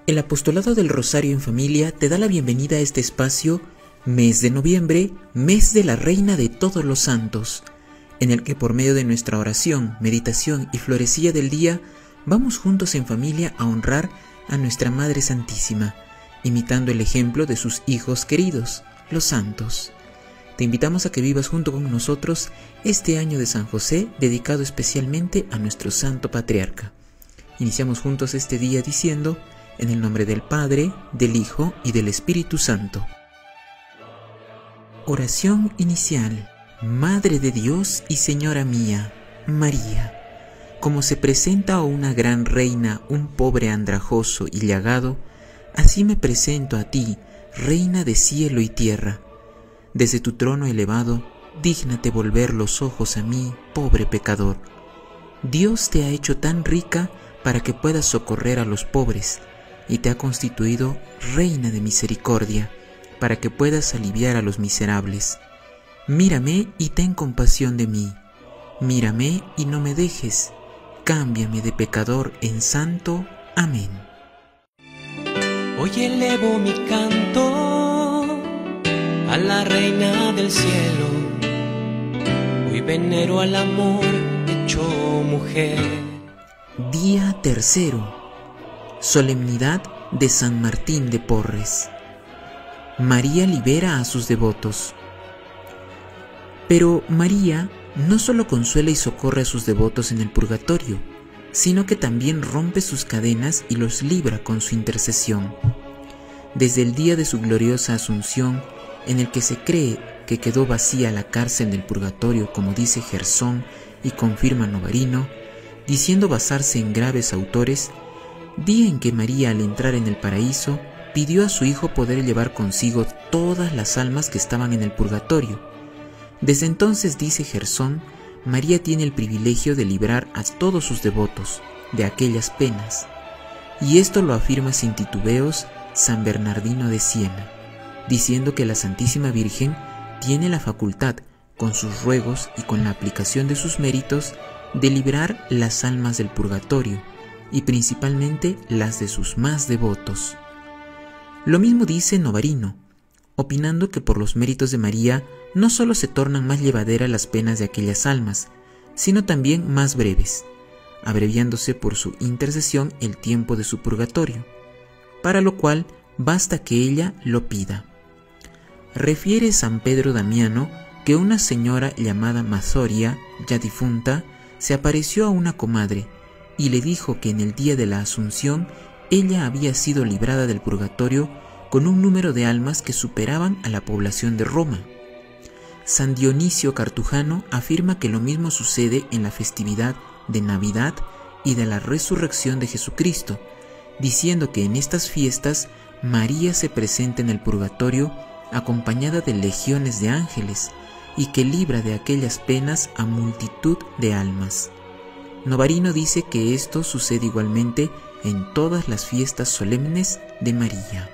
El Apostolado del Rosario en Familia te da la bienvenida a este espacio, mes de noviembre, mes de la Reina de todos los Santos, en el que por medio de nuestra oración, meditación y florecilla del día, vamos juntos en familia a honrar a nuestra Madre Santísima, imitando el ejemplo de sus hijos queridos, los santos. Te invitamos a que vivas junto con nosotros este año de San José, dedicado especialmente a nuestro Santo Patriarca. Iniciamos juntos este día diciendo: en el nombre del Padre, del Hijo y del Espíritu Santo. Oración inicial. Madre de Dios y Señora mía, María, como se presenta a una gran reina un pobre andrajoso y llagado, así me presento a ti, Reina de cielo y tierra. Desde tu trono elevado, dígnate volver los ojos a mí, pobre pecador. Dios te ha hecho tan rica para que puedas socorrer a los pobres, y te ha constituido Reina de misericordia, para que puedas aliviar a los miserables. Mírame y ten compasión de mí. Mírame y no me dejes. Cámbiame de pecador en santo. Amén. Hoy elevo mi canto a la Reina del cielo. Hoy venero al amor hecho mujer. Día tercero. Solemnidad de San Martín de Porres. María libera a sus devotos. Pero María no solo consuela y socorre a sus devotos en el purgatorio, sino que también rompe sus cadenas y los libra con su intercesión. Desde el día de su gloriosa Asunción, en el que se cree que quedó vacía la cárcel del purgatorio, como dice Gersón y confirma Novarino, diciendo basarse en graves autores, día en que María, al entrar en el paraíso, pidió a su Hijo poder llevar consigo todas las almas que estaban en el purgatorio. Desde entonces, dice Gersón, María tiene el privilegio de librar a todos sus devotos de aquellas penas, y esto lo afirma sin titubeos San Bernardino de Siena, diciendo que la Santísima Virgen tiene la facultad, con sus ruegos y con la aplicación de sus méritos, de librar las almas del purgatorio, y principalmente las de sus más devotos. Lo mismo dice Novarino, opinando que por los méritos de María no solo se tornan más llevaderas las penas de aquellas almas, sino también más breves, abreviándose por su intercesión el tiempo de su purgatorio, para lo cual basta que ella lo pida. Refiere San Pedro Damiano que una señora llamada Mazoria, ya difunta, se apareció a una comadre y le dijo que en el día de la Asunción ella había sido librada del purgatorio con un número de almas que superaban a la población de Roma. San Dionisio Cartujano afirma que lo mismo sucede en la festividad de Navidad y de la resurrección de Jesucristo, diciendo que en estas fiestas María se presenta en el purgatorio acompañada de legiones de ángeles y que libra de aquellas penas a multitud de almas. Novarino dice que esto sucede igualmente en todas las fiestas solemnes de María.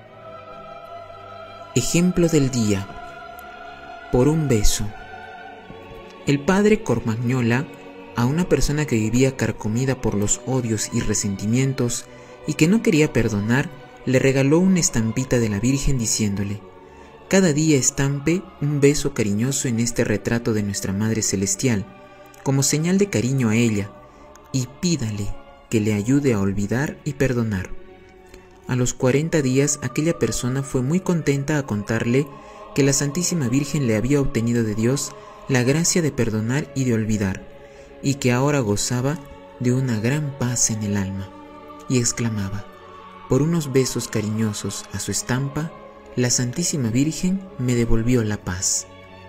Ejemplo del día. Por un beso. El padre Cormagnola, a una persona que vivía carcomida por los odios y resentimientos y que no quería perdonar, le regaló una estampita de la Virgen diciéndole: cada día estampe un beso cariñoso en este retrato de nuestra Madre Celestial, como señal de cariño a ella, y pídale que le ayude a olvidar y perdonar. A los 40 días aquella persona fue muy contenta a contarle que la Santísima Virgen le había obtenido de Dios la gracia de perdonar y de olvidar, y que ahora gozaba de una gran paz en el alma, y exclamaba: por unos besos cariñosos a su estampa, la Santísima Virgen me devolvió la paz.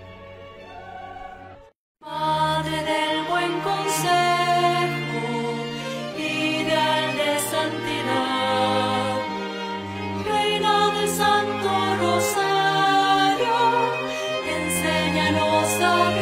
Madre del buen consejo, ideal de santidad, Reina del Santo Rosario, enséñanos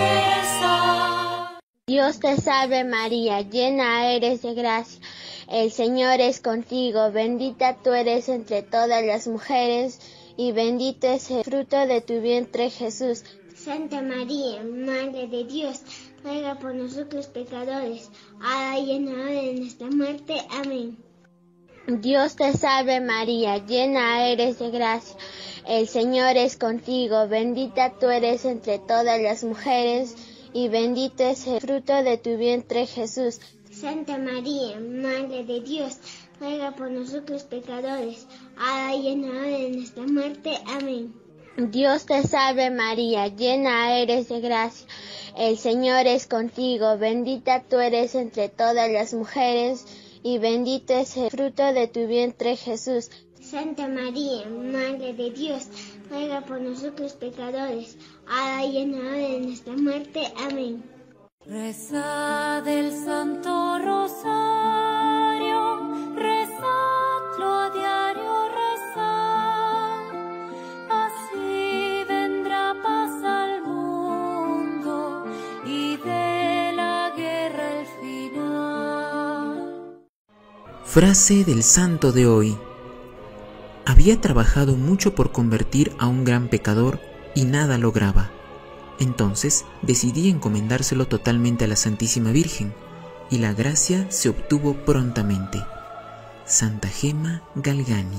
a rezar. Dios te salve María, llena eres de gracia, el Señor es contigo, bendita tú eres entre todas las mujeres, y bendito es el fruto de tu vientre Jesús. Santa María, Madre de Dios, ruega por nosotros pecadores, ahora y en la hora de nuestra muerte. Amén. Dios te salve María, llena eres de gracia, el Señor es contigo, bendita tú eres entre todas las mujeres, y bendito es el fruto de tu vientre Jesús. Santa María, Madre de Dios, ruega por nosotros pecadores, ahora y en la hora de nuestra muerte. Amén. Dios te salve María, llena eres de gracia, el Señor es contigo, bendita tú eres entre todas las mujeres, y bendito es el fruto de tu vientre Jesús. Santa María, Madre de Dios, ruega por nosotros pecadores, ahora y en la hora de nuestra muerte. Amén. Rezad el Santo Rosario, rezadlo a diario, rezad, así vendrá paz al mundo y de la guerra el final. Frase del santo de hoy. Había trabajado mucho por convertir a un gran pecador y nada lograba. Entonces decidí encomendárselo totalmente a la Santísima Virgen, y la gracia se obtuvo prontamente. Santa Gema Galgani.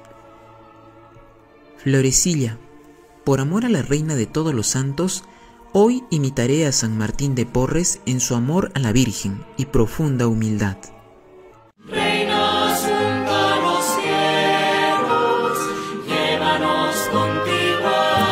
Florecilla. Por amor a la Reina de todos los santos, hoy imitaré a San Martín de Porres en su amor a la Virgen y profunda humildad. Reina junto a los cielos, llévanos contigo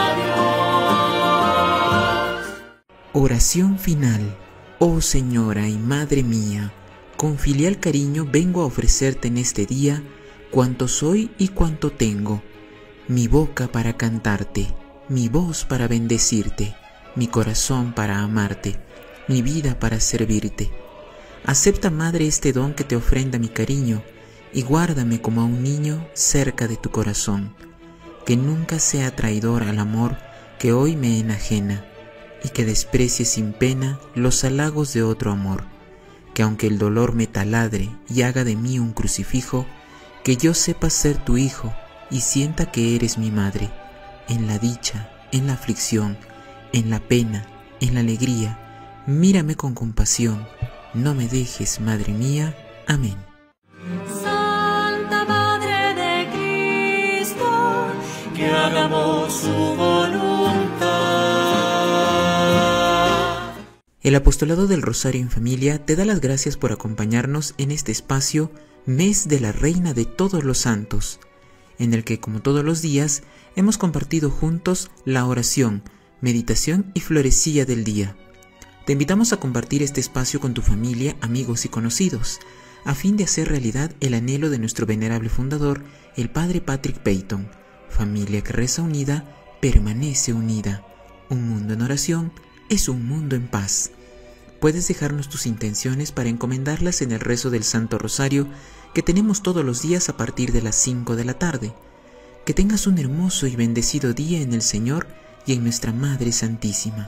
a Dios. Oración final. Oh Señora y Madre mía, con filial cariño vengo a ofrecerte en este día cuanto soy y cuanto tengo, mi boca para cantarte, mi voz para bendecirte, mi corazón para amarte, mi vida para servirte. Acepta, Madre, este don que te ofrenda mi cariño y guárdame como a un niño cerca de tu corazón, que nunca sea traidor al amor que hoy me enajena y que desprecie sin pena los halagos de otro amor, que aunque el dolor me taladre y haga de mí un crucifijo, que yo sepa ser tu hijo y sienta que eres mi madre, en la dicha, en la aflicción, en la pena, en la alegría, mírame con compasión, no me dejes, Madre mía. Amén. Santa Madre de Cristo, Que hagamos su voluntad. El Apostolado del Rosario en Familia te da las gracias por acompañarnos en este espacio, Mes de la Reina de todos los Santos, en el que, como todos los días, hemos compartido juntos la oración, meditación y florecilla del día. Te invitamos a compartir este espacio con tu familia, amigos y conocidos, a fin de hacer realidad el anhelo de nuestro venerable fundador, el Padre Patrick Peyton. Familia que reza unida, permanece unida. Un mundo en oración es un mundo en paz. Puedes dejarnos tus intenciones para encomendarlas en el rezo del Santo Rosario que tenemos todos los días a partir de las 5 de la tarde. Que tengas un hermoso y bendecido día en el Señor y en nuestra Madre Santísima.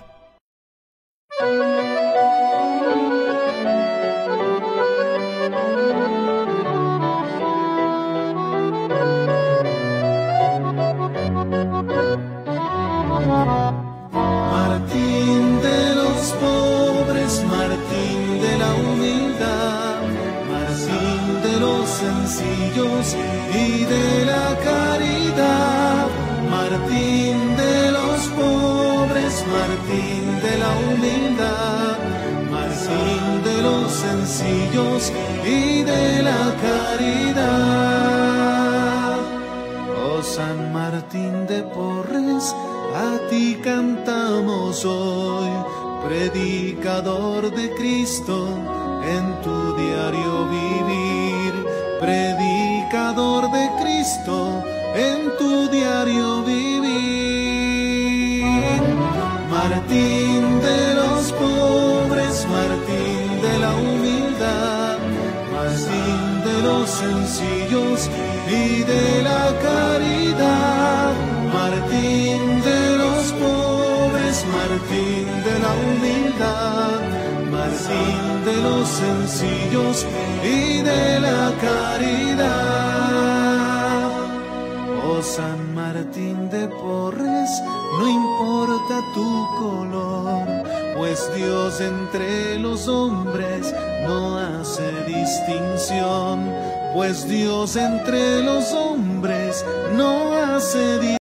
Martín de los pobres, Martín de la humildad, Martín de los sencillos y de la caridad, Martín de los pobres, Martín de la humildad, Martín de los sencillos y de la caridad. Oh San Martín de Porres, a ti cantamos hoy, predicador de Cristo en tu diario vivir, predicador de Cristo en tu diario vivir. Martín de los pobres, Martín de la humildad, Martín de los sencillos y de la caridad, Martín de los pobres, Martín de la humildad, Martín de los sencillos y de la caridad. Oh San Martín de Porres, no importa tu color, pues Dios entre los hombres no hace distinción, pues Dios entre los hombres no hace